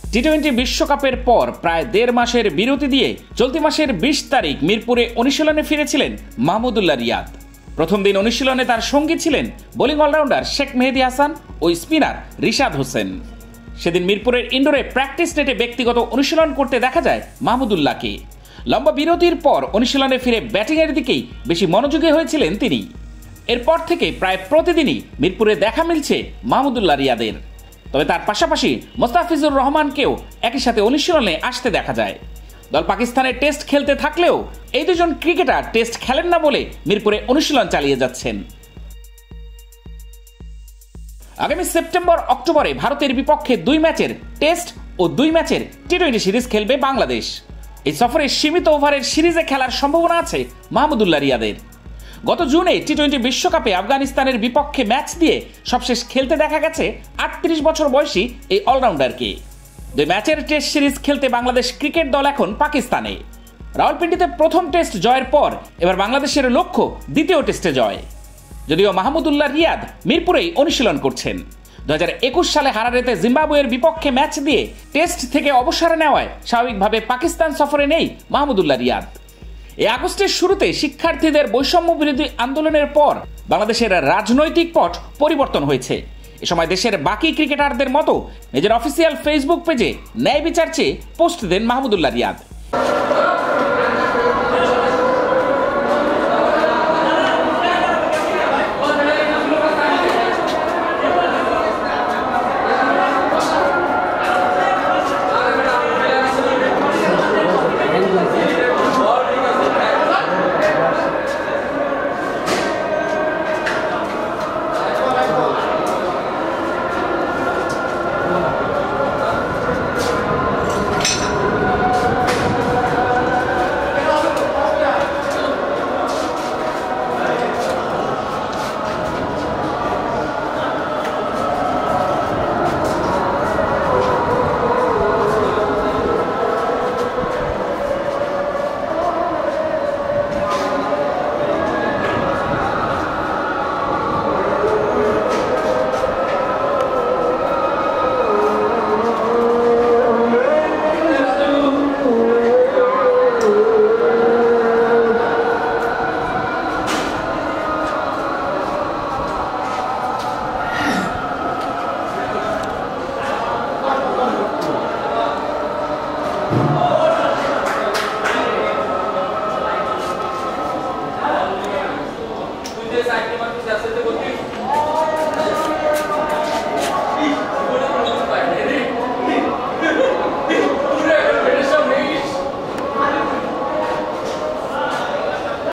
টি-20 বিশ্বকাপের পর প্রায় 1.5 মাসের বিরতি দিয়ে চলতি মাসের 20 তারিখ মিরপুরে অনুশীলনে ফিরেছিলেন মাহমুদুল্লাহ রিয়াদ। প্রথম দিন অনুশীলনে তার সঙ্গী ছিলেন বোলিং অলরাউন্ডার শেখ মেহেদী হাসান ও স্পিনার রিশাদ হোসেন। সেদিন মিরপুরের ইনডোরে প্র্যাকটিস নেটে ব্যক্তিগত অনুশীলন করতে দেখা যায় মাহমুদুল্লাহকে। লম্বা বিরতির পর অনুশীলনে ফিরে ব্যাটিংয়ের দিকেই বেশি মনোযোগী হয়েছিলেন তিনি। এরপর থেকে প্রায় প্রতিদিনই মিরপুরে দেখা মিলছে মাহমুদুল্লাহ রিয়াদের। তবে তার পাশাপাশি মোস্তাফিজুর রহমানকেও একই সাথে অনুশীলনে আসতে দেখা যায়। দল পাকিস্তানের টেস্ট খেলতে থাকলেও এই দুজন ক্রিকেটার টেস্ট খেলেন না বলে মিরপুরে অনুশীলন চালিয়ে যাচ্ছেন। আগামী সেপ্টেম্বর অক্টোবরে ভারতের বিপক্ষে 2 ম্যাচের টেস্ট ও 2 ম্যাচের টি-20 সিরিজ খেলবে বাংলাদেশ। এই সফরে সীমিত ওভারের সিরিজে খেলার সম্ভাবনা আছে মাহমুদুল্লাহ রিয়াদের। গত জুনে টি-20 বিশ্বকাপে আফগানিস্তানের বিপক্ষে ম্যাচ দিয়ে সবশেষ খেলতে দেখা গেছে 38 বছর বয়সী এই অলরাউন্ডারকে। 2 ম্যাচের টেস্ট সিরিজ খেলতে বাংলাদেশ ক্রিকেট দল এখন পাকিস্তানে। রাওয়ালপিন্ডিতে প্রথম টেস্ট জয়ের পর এবার বাংলাদেশের লক্ষ্য দ্বিতীয় টেস্টে জয়। যদিও মাহমুদুল্লাহ রিয়াদ মিরপুরেই অনুশীলন করছেন। 2021 সালে হারারেতে জিম্বাবুয়ের বিপক্ষে ম্যাচ দিয়ে টেস্ট থেকে অবসর নেওয়ায় স্বাভাবিকভাবে পাকিস্তান সফরে নেই মাহমুদুল্লাহ রিয়াদ। এই আগস্টের শুরুতে শিক্ষার্থীদের বৈষম্য বিরোধী আন্দোলনের পর বাংলাদেশের রাজনৈতিক পট পরিবর্তন হয়েছে। এ সময় দেশের বাকি ক্রিকেটারদের মতো নিজের অফিসিয়াল ফেসবুক পেজে ন্যায় বিচার চেয়ে পোস্ট দেন মাহমুদুল্লাহ রিয়াদ।